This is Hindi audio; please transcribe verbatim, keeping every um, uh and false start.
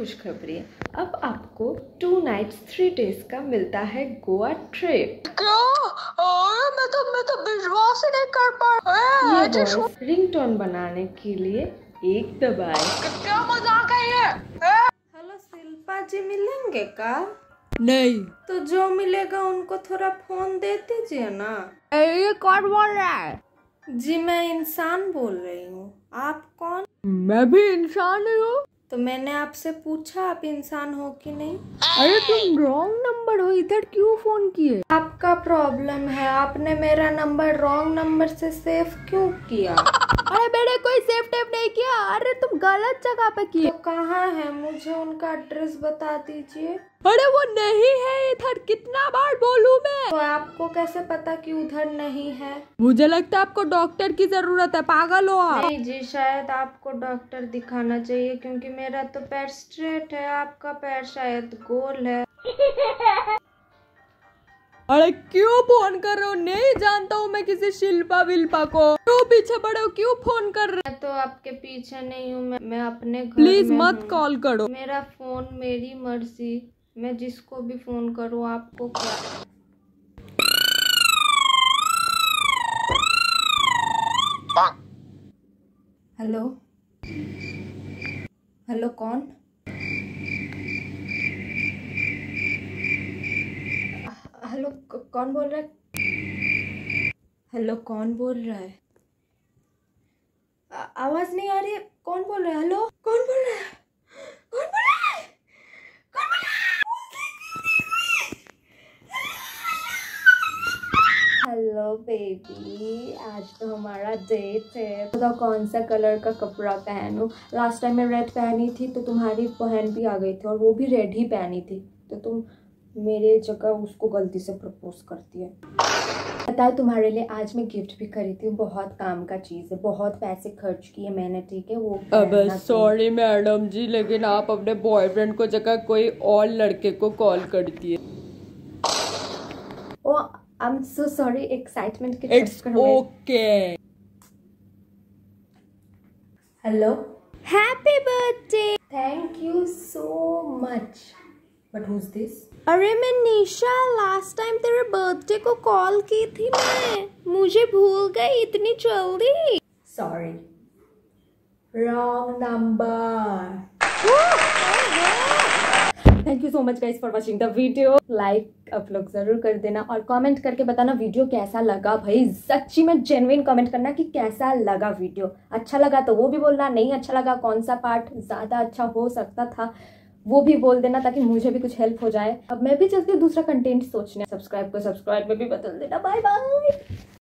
खुशखबरी है, अब आपको टू नाइट्स थ्री डेज का मिलता है गोवा ट्रिप। क्या? मैं तो मैं तो विश्वास ही नहीं कर पा रहा। ये वॉइस रिंगटोन बनाने के लिए एक दबाए। क्या मजाक है ये? हेलो शिल्पा जी, मिलेंगे का? नहीं। तो जो मिलेगा उनको थोड़ा फोन दे दीजिए ना। ये कौन बोल रहा है? जी मैं इंसान बोल रही हूँ, आप कौन? मैं भी इंसान ही हूँ। तो मैंने आपसे पूछा आप इंसान हो कि नहीं। अरे तुम रॉन्ग नंबर हो, इधर क्यों फोन किए? आपका प्रॉब्लम है, आपने मेरा नंबर रॉन्ग नंबर से सेव क्यों किया? अरे मैंने कोई सेव टेप नहीं किया। अरे तुम गलत जगह पे किए। तो कहाँ है, मुझे उनका एड्रेस बता दीजिए। अरे वो नहीं है इधर, कितना बार बोलूं मैं? तो आपको कैसे पता कि उधर नहीं है? मुझे लगता है आपको डॉक्टर की जरूरत है, पागल हो आप। नहीं जी, शायद आपको डॉक्टर दिखाना चाहिए क्योंकि मेरा तो पैर स्ट्रेट है, आपका पैर शायद गोल है। अरे क्यों फोन कर रहे हो? नहीं जानता हूँ मैं किसी शिल्पा विल्पा को। क्यों पीछे पड़े हो? क्यों फोन कर रहे हो? मैं तो आपके पीछे नहीं हूँ, मैं, मैं अपने घर प्लीज में मत हूँ। कॉल करो। मेरा फोन मेरी मर्जी, मैं जिसको भी फोन करूँ, आपको क्या? हेलो हेलो, कौन? हेलो, कौन बोल रहा है? हेलो, कौन बोल रहा है? आ, आवाज नहीं आ रही है, कौन बोल रहा है? हेलो, कौन बोल रहा है? कौन बोल रहा है? कौन बोल रहा है? हेलो बेबी, आज तो हमारा डेट है, तो कौन सा कलर का कपड़ा पहनूं? लास्ट टाइम मैं रेड पहनी थी तो तुम्हारी बहन भी आ गई थी और वो भी रेड ही पहनी थी, तो तुम मेरे जगह उसको गलती से प्रपोज करती है। पता है तुम्हारे लिए आज मैं गिफ्ट भी खरीदी हूँ, बहुत काम का चीज है, बहुत पैसे खर्च किए मैंने, ठीक है? वो अब सॉरी मैडम जी, लेकिन आप अपने बॉयफ्रेंड को जगह कोई और लड़के को कॉल करती है। Oh I am so sorry, excitement के it's okay. Hello, happy birthday, thank you so much, but who is this? अरे मैं निशा, लास्ट टाइम तेरे बर्थडे को कॉल की थी मैं, मुझे भूल गई इतनी जल्दी। Sorry, wrong number. Thank you so much guys for watching the video. Like आप लोग जरूर कर देना और कमेंट करके बताना वीडियो कैसा लगा। भाई सच्ची में जेन्युइन कमेंट करना कि कैसा लगा वीडियो। अच्छा लगा तो वो भी बोलना, नहीं अच्छा लगा कौन सा पार्ट ज्यादा अच्छा हो सकता था वो भी बोल देना, ताकि मुझे भी कुछ हेल्प हो जाए। अब मैं भी चलती हूँ दूसरा कंटेंट सोचने। सब्सक्राइब को सब्सक्राइब में भी बदल देना। Bye bye.